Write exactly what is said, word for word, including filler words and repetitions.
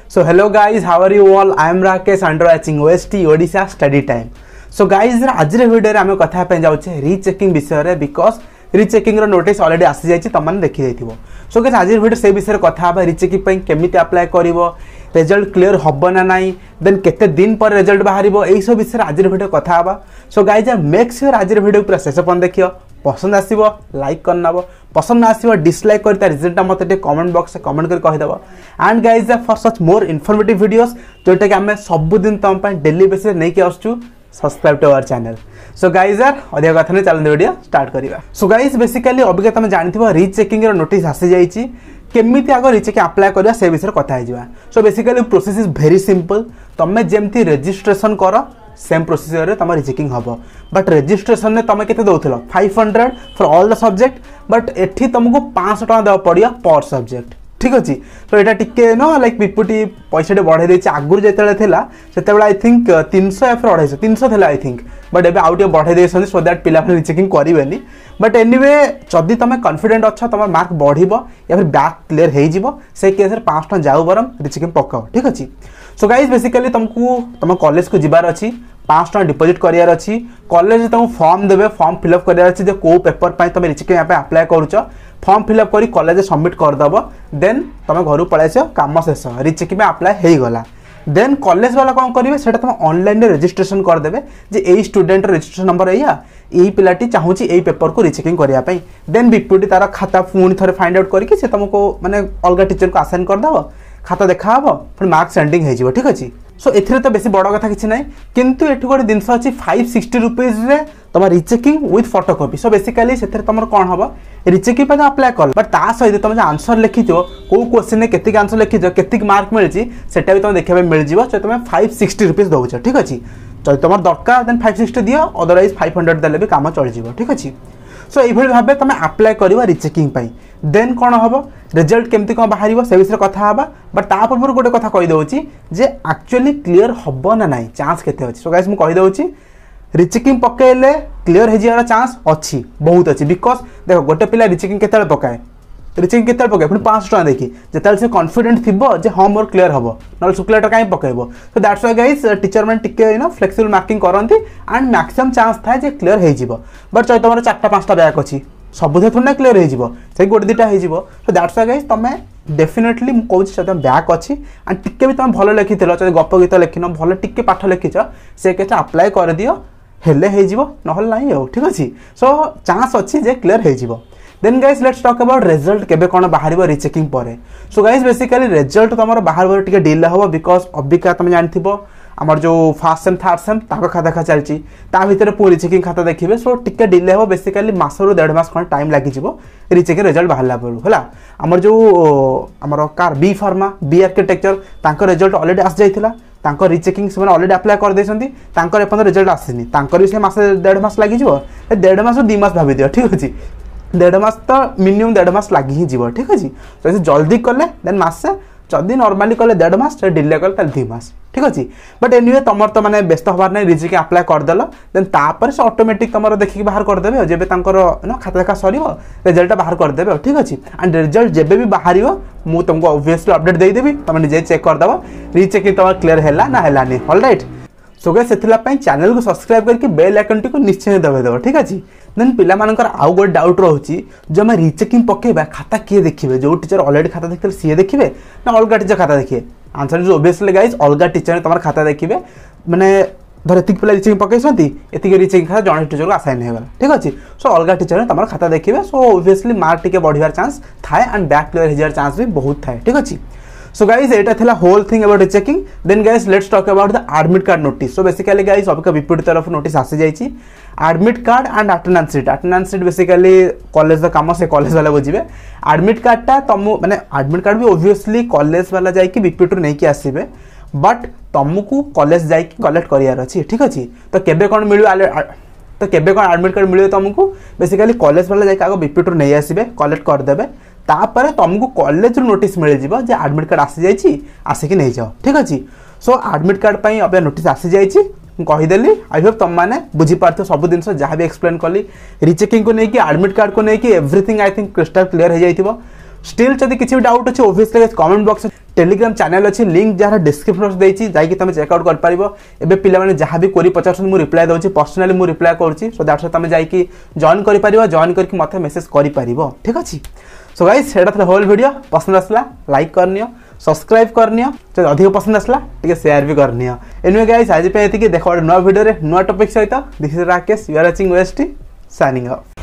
So hello guys, how are you all? I am Rakesh and watching O S T Odisha Study Time. So guys, आज video रे आमे कथा पे जाउछे rechecking विषय रे बिकॉज़ रीचेकिंग रो नोटिस ऑलरेडी आसी जायछि तमन देखि दैथिबो. सो गाइस आज वीडियो से विषय कथा बा रीचेकिंग पे केमिति अप्लाई करिवो, रिजल्ट क्लियर हबो ना नाही, देन केते दिन पर रिजल्ट बाहरिबो, एई सब विषय आज वीडियो कथा बा. सो गाइस मेक श्योर आज वीडियो पूरा शेष पन देखियो. पसंद आसीबो लाइक करनाबो, पसंद ना आसीबो डिसलाइक करता रिजल्ट मते टे कमेंट बॉक्स से कमेंट कर कहि देबो. And guys for such more informative videos जोटा कि हमें सब दिन तम पे डेली बेसिस नै कि आछू subscribe to our channel. So guys यार अधिक कथा नै चलन वीडियो स्टार्ट करिवा. सो गाइस बेसिकली अभी तुम जानिथिबो रीचेकिंग रो नोटिस आसी जाईची केमिति आगो रीचेकिंग अप्लाई करबा से विषय कथा हे जिवा. So basically process is very simple. तमे जेमति रजिस्ट्रेशन करो सेम प्रोसीजर रे तम रीचेकिंग हबो. बट रजिस्ट्रेशन ने तमे केते दउथलो five hundred for all the subject, but एठी तुमको पाँच सौ टका देवा पड़िया पर सब्जेक्ट. ठीक अच्छे. तो यहाँ टिके नो लाइक पिपुटी पैसा बढ़े देती आगुरी जो थिला से आई थिंक तीन सौ या फिर अढ़ाई तीन सौ थिला आई थिंक, बट एबे आउ टे बढ़े देछन सो दैट पिला रीचेकिंग करेनि. बट एनीवे जदि तुम कॉन्फिडेंट अच्छा तुम मार्क बढ़िबो या फिर बैक क्लियर हो जिवो से केस रे पाँच टका जाऊ बरम रीचेकिंग पकाओ. ठीक अच्छे. सो गाइस बेसिकली तुमको तुम कॉलेज को जिबार अछि, पाँच टका डिपोजिट करार अच्छी. कॉलेज तुमको फॉर्म देवे, फॉर्म फिलअप करार अच्छी कौ पेपर पर तुम रीचेकिंग अप्लाई करुच. फॉर्म फिलअप करी कॉलेज सबमिट करदेव. देन तुम घर पलैस कम शेष रीचेकिंग अप्लाई हो गला. देन कॉलेज वाला कौन करेंगे से तुम ऑनलाइन रजिस्ट्रेशन करदे जे यही स्टूडेंट रजिस्ट्रेशन नंबर या यही पिलाटी चाहूँगी यही पेपर को रीचेकिंग करने. देन बीपीटी तार खाता पुणी थे फाइंड आउट करके तुमको माने अलग टीचर को आसाइन करदेव, खाता देखा हम फिर मार्क सेंडिंग हो. ठीक अच्छे. सो एथिरे तो बेसी बड़ कथा किसी ना, किंतु एठु गोटे जिनस अच्छी फाइव सिक्सटी रुपीज रे तुम rechecking with photocopy. So basically से तुम कौन हम रीचेकिंग पर अप्लाई कर, बट ता सहित तुम जो आंसर लिखिच कौ क्वेश्चन में केतिक आंसर लिखिच केतिक मार्क मिली सेटा भी तुम देखा मिल जाए. तुम फाइव सिक्सटी रुपीज दौच. ठीक अच्छे. जब तुम दरकार देन फाइव सिक्सटी दियो, अदरवाइज फाइव हंड्रेड देले भी काम चल जाए. ठीक अच्छे. सो ये भाव तुम अप्लाई कर रीचेकिंग. देन कौन हम रिजल्ट केमती कौन बाहर से विषय कथा हाँ. बट ता पूर्व गोटे कथा कहीदे जे एक्चुअली क्लीयर हम ना ना चांस केते अच्छी. सो गाइस मुझे रीचेकिंग पकेले क्लीयर हो जाए चांस अच्छी, बहुत अच्छी. बिकज देख गोटे पिला रीचेकिंग केते पकाए रीचेकिंग केते पकाए पुणी पाँच टका देखी जिते से कॉन्फिडेंट थी जे हाँ मोर क्लीयर हम ना शुक्ला कहीं पकेब. So that's why guys teacher मैंने टिके यू नो फ्लेक्सिबल मार्किंग करती एंड मैक्सिमम चांस थाए जे क्लीयर हो जिवो. बट चाहे तुम चार्टा पाँचटा बैक अच्छी सब थोड़ी ना क्लीयर हो गोटे दुटा हो. सो दैट्स व्हाई गाइस तुम डेफिनेटली मुझे तुम बैक अच्छी एंड टिके भी तुम भल लिखी गप गीत लिखिन भल टिके पाठ लिखिच से केस अप्लाई कर दियो हेले हो ना ना. ठीक अच्छे. सो चांस अच्छी जे क्लीयर हो. Then guys let's talk about result केबे कोन बाहरिबो रीचेकिंग पर. सो गाइस बेसिकली रिजल्ट तुम बाहर टिके डिले हम बिकज अबिका तुम जानथिबो आमर जो फर्स्ट सेम थर्ड सेम ताको खाता देखा चलची ता भीतर पूरी रीचेकिंग खाता देखिए. सो टिके डिले हम बेसिकली मास रु डेढ़ मास खंड टाइम लगी रीचेकिंग रिजल्ट बाहरला बेलू है. आमर जो आमर कार बी फार्मा बी आर्किटेक्चर तांको रिजल्ट ऑलरेडी आस जाइथिला. तांको रीचेकिंग से ऑलरेडी अप्लाई कर देछंती, तांको एपन रिजल्ट आसीनी, तांको भी से मास डेढ़ मास लगी जिवो. डेढ़ मास दो मास भाबी दियो. ठीक अछि. डेढ़ मास तो मिनिमम डेढ़ मास लगी ही जीव. ठीक अच्छे. तो जल्दी कले देन मासे, जदि नॉर्मली कले डेढ़ मास डिले कले दुई मास. ठीक अच्छे. बट एनीवे तुम तो मैंने व्यस्त हबार नहीं रीचेकिंग अप्लाई करदेल देन तापर से ऑटोमेटिक तुम देखिए बाहर करदेवे जब खाता देखा सर रिजल्ट बाहर करदेवे. ठीक अच्छे. एंड रिजल्ट जब भी बाहर मुझे तुमको ऑब्वियसली अपडेट देदेवी, तुम निजे चेक करदेव रीचेकिंग तुम क्लीयर है ना है. ऑलराइट. सो गाइस से चैनल को सब्सक्राइब करके बेल आइकन टी को निश्चय दबाइदेव. ठीक अच्छे. देन पिला मानकर आउ गोटे डाउट रोचे जो आम रीचेकिंग पकेबा खाता किए देखिए, जो टीचर ऑलरेडी खाता देखते सी देखिए ना अलग टीचर खाता देखिए. आंसर इज ऑब्वियसली गाइस अलग टीचर तुम खाता देखिए. मैंने धर एतिक पिला रीचेकिंग पकईसंती एतिक रीचेकिंग खाता जड़े टीचर को आसाइन होगा. ठीक अच्छे. सो अलग टीचर तुम खाता देखिए. सो ऑब्वियसली मार्क टिके बढ़ियार चांस थाए एंड बैक क्लियर हो जाए चांस भी बहुत थाए. ठीक अच्छे. सो गाइस एटा थिला whole thing about rechecking. Then guys let's talk about the admit card notice. So basically guys अबका बीपीडी तरफ नोटिस आसी जाइछि admit card and attendance sheet. Attendance sheet basically college द काम से कॉलेज वाला बुझिबे. एडमिट कार्डटा तुम माने एडमिट कार्ड भी ऑब्वियसली कॉलेज वाला जाई कि बीपीडी नै कि आसीबे, बट तुमको कॉलेज जाई कि कलेक्ट करियार अछि. ठीक अछि. तो केबे कोन मिलु तो केबे कोन एडमिट कार्ड मिलु तुमको बेसिकली कॉलेज वाला जाई आगो बीपीडी नै आसीबे कलेक्ट कर देबे. तापर तुमको कॉलेज नोटिस मिल जिवो जे एडमिट कार्ड आसी जाइछि आसिक नै जाओ. ठीक अछि. सो एडमिट कार्ड पई अब नोटिस आसी जाइछि कहीदेली. आई होप तुम मैंने बुझीपार सब जिन जहाँ भी एक्सप्लेन कली रीचेकिंग को लेकिन एडमिट कार्ड को लेकिन everything I think crystal clear हो जाइथिबो. स्टिल जदि किसी भी डाउट अच्छे obviously comment box Telegram channel अच्छी लिंक जहाँ डिस्क्रिप्शन देती जाकि तुम चेकआउट कर पार एवं पे जहाँ भी क्वेरी पचार मुझे रिप्लाई दूसरी पर्सनाली मुझे रिप्लाई करुँची सो दैट्स तुम जाकि जॉइन कर पार जॉइन करके मत मेसेज कर पार ठीक अच्छे। सो गाइस सेटा था होल वीडियो पसंद आसला लाइक करनी सब्सक्राइब करनी जो अधिक पसंद आसला टे शेयर भी करनी एनिवे गाइस आज पे देखो नुआ वीडियो नुआ टॉपिक सहित this is Rakesh you are watching OST signing of.